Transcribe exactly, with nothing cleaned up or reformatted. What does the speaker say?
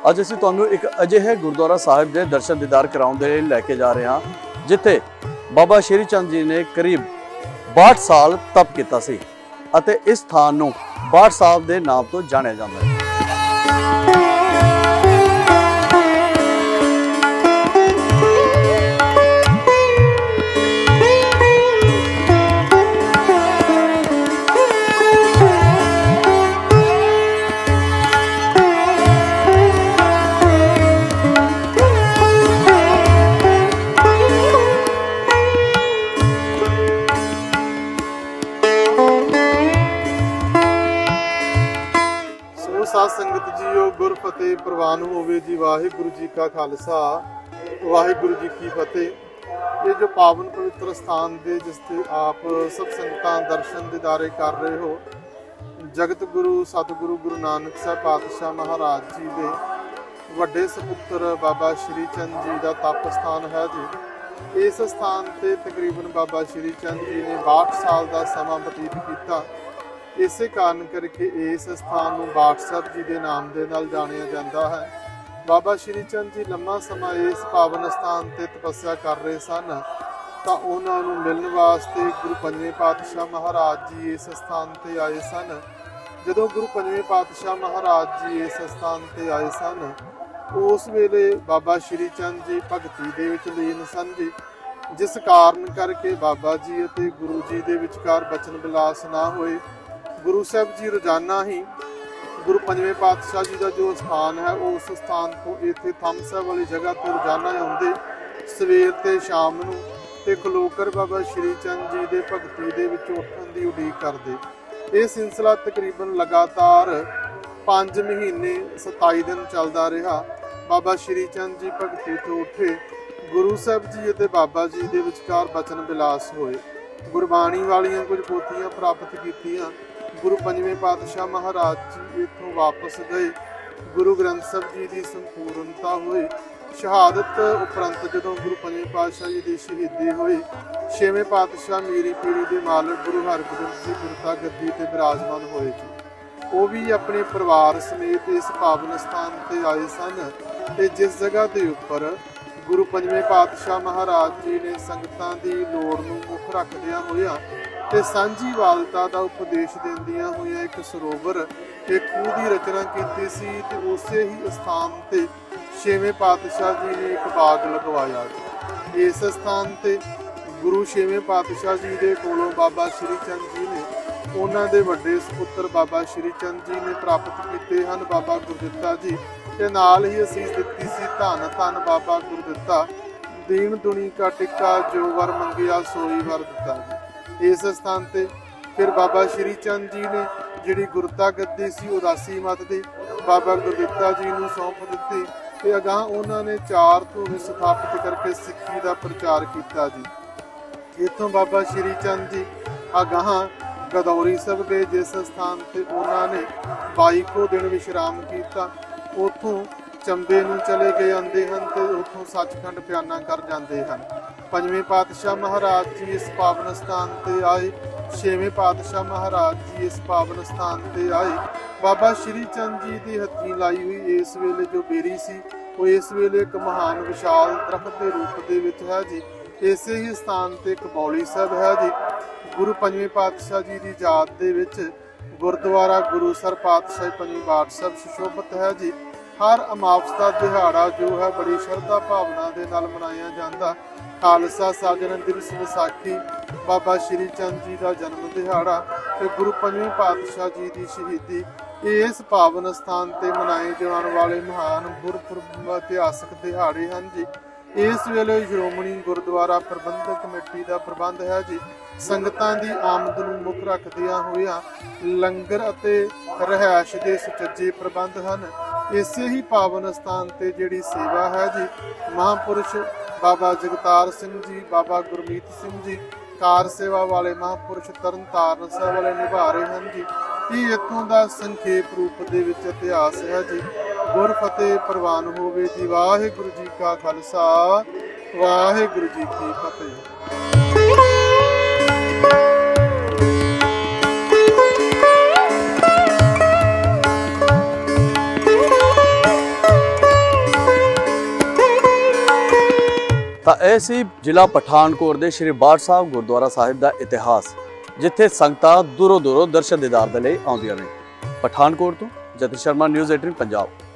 ਅੱਜ ਅਸੀਂ ਤੁਹਾਨੂੰ ਇੱਕ ਅਜਿਹੇ ਗੁਰਦੁਆਰਾ ਸਾਹਿਬ ਦੇ ਦਰਸ਼ਨ ਦੀਦਾਰ ਕਰਾਉਣ ਦੇ ਲਈ ਲੈ ਕੇ ਜਾ ਰਹੇ ਹਾਂ ਜਿੱਥੇ ਬਾਬਾ ਸ਼੍ਰੀ ਚੰਦ ਜੀ ਨੇ ਕਰੀਬ ਬਾਹਠ ਸਾਲ ਤਪ ਕੀਤਾ ਸੀ ਅਤੇ ਇਸ ਸਥਾਨ ਨੂੰ ਬਾਹਠ ਸਾਹਿਬ ਦੇ ਨਾਮ ਤੋਂ ਜਾਣਿਆ ਜਾਂਦਾ ਹੈ। साध संगत जीओ गुर फतेह प्रवान होवे जी। वाहिगुरु जी का खालसा वाहिगुरु जी की फतेह। ये जो पावन पवित्र स्थान दे जिसते आप सब संगतां दर्शन दीदारे कर रहे हो, जगत गुरु सतगुरु गुरु नानक साहब पातशाह महाराज जी दे वड्डे सपुत्र बाबा श्री चंद जी का तप स्थान है जी। इस स्थान ते तकरीबन बाबा श्री चंद जी ने बाहठ साल का समा बतीत किया। इसे कारण करके इस स्थान को बाठ साहब जी के नाम के नाल जानिया जाता है। बाबा श्री चंद जी लंबा समा इस पावन स्थान से तपस्या कर रहे सन, तो उन्होंने मिलने वास्ते गुरु पंजवें पातशाह महाराज जी इस स्थान पर आए सन। जदों गुरु पंजवें पातशाह महाराज जी इस स्थान पर आए सन, उस वेले बाबा श्री चंद जी भगती दे विच लीन सन जी, जिस कारण करके बाबा जी और गुरु जी के विचकार बचन विलास ना होए। गुरु साहब जी रोजाना ही गुरु पंजवें पातशाह जी का जो स्थान है उस स्थान को इत्थे थंब साहब वाली जगह पर रोजाना आउंदे, सवेर ते शाम नूं ते खलोकर बाबा श्री चंद जी के भगती दे विच उठण दी उडीक करदे। यह सिलसिला तकरीबन लगातार पांच महीने सताई दिन चलता रहा। बाबा श्री चंद जी भगती तो उठे, गुरु साहब जी और बाबा जी के विचकार बचन विलास होए। गुरबाणी वालियां कुछ पोथियां प्राप्त कीतियां। गुरु पंजवें पातशाह महाराज जी इत्थों वापस गए। गुरु ग्रंथ साहब जी की संपूर्णता हुई। शहादत उपरंत जदों गुरु पंजवें पातशाह जी की शहीदी हुई, छेवें पातशाह मीरी पीरी के मालक गुरु हरगोबिंद जी गुरता गद्दी ते विराजमान होए जी। वो भी अपने परिवार समेत इस पावन स्थान पर आए सन ते जिस जगह के उपर गुरु पंजवें पातशाह महाराज जी ने संगतां की लोड़ नूं मुख रखदियां होइयां ते सांझी वालता का उपदेश देंदियां होइयां एक सरोवर ते खूह की रचना की सी ते उसे ही स्थान ते छेवें पातशाह जी ने एक बाग लगवाया। इस स्थान ते गुरु छेवें पातशाह जी के कोलों बाबा श्री चंद जी ने उन्हां दे वड्डे सपुत्र बाबा श्री चंद जी ने प्राप्त किए हैं बाबा गुरदित्ता जी ते नाल ही असीस दित्ती सी धन धन बाबा गुरदित्ता। दीन दुनी का टिक्का जो वर मंगिया सोई वर दिता जी। इस स्थान ते फिर बाबा श्री चंद जी ने जिहड़ी गुरता गद्दी सी उदासी मत दी बाबा गुरदित्ता जी नूं सौंप दित्ती ते अगाह उन्होंने चार धूनी स्थापित करके सिक्खी का प्रचार किया जी। इत्थों बाबा श्री चंद जी अगाह गदौरी साहब गए, जिस स्थान से उन्होंने बाई को दिन विश्राम किया। उतों चंबे नूं चले गए आंदे हैं तो उतों सचखंड प्याना कर जाते हैं। पंजवें पातशाह महाराज जी इस पावन स्थान पर आए, छेवें पातशाह महाराज जी इस पावन स्थान पर आए। बाबा श्री चंद जी की हथी लाई हुई इस वेले जो बेरी सी वो इस वेले एक महान विशाल दरख्त के रूप के विच है जी। इसे ही स्थान पर एक बौली साहब है जी। गुरु पंजवें पातशाह जी की याद दे विच गुरुद्वारा गुरुसर पातशाही पंजवीं बाठ साहब सुशोभित है जी। हर अमावस का दिहाड़ा जो है बड़ी श्रद्धा भावना के नाल मनाया जाता। खालसा साजन दिवस विसाखी बाबा श्री चंद जी का जन्म दिहाड़ा ते गुरु पंजवें पातशाह जी की शहीदी इस पावन स्थान पर मनाए जाने वाले महान गुरपुरब इतिहासक दिहाड़े हैं जी। इस वेले श्रोमणी गुरुद्वारा प्रबंधक कमेटी का प्रबंध है जी। संगतां दी आमद नूं मुख रखदियां होइयां लंगर अते रहायश के सुचज्जे प्रबंध हैं। इसे ही पावन स्थान ते जिहड़ी सेवा है जी महापुरुष बाबा जगतार सिंह जी बाबा गुरमीत सिंह जी कार सेवा वाले महापुरुष तरन तारण साहब वाले निभा रहे हैं जी। ये इत्थों का संखेप रूप दे विच इतिहास है जी। गुर फतेह प्रवान होवे जी। वाहिगुरु जी का खालसा वाहिगुरु जी की फतेह। ਤਾਂ ਇਹ ਸੀ ਜ਼ਿਲ੍ਹਾ ਪਠਾਨਕੋਟ ਦੇ ਸ਼੍ਰੀ ਬਾਠ ਸਾਹਿਬ ਗੁਰਦੁਆਰਾ ਸਾਹਿਬ ਦਾ ਇਤਿਹਾਸ, ਜਿੱਥੇ ਸੰਗਤਾਂ ਦੂਰੋਂ ਦੂਰੋਂ ਦਰਸ਼ਨ ਦੀਦਾਰ ਦੇ ਲਈ ਆਉਂਦੀਆਂ ਨੇ। ਪਠਾਨਕੋਟ ਤੋਂ ਜਤਿਨ ਸ਼ਰਮਾ, ਨਿਊਜ਼ ਅਠਾਰਾਂ ਪੰਜਾਬ।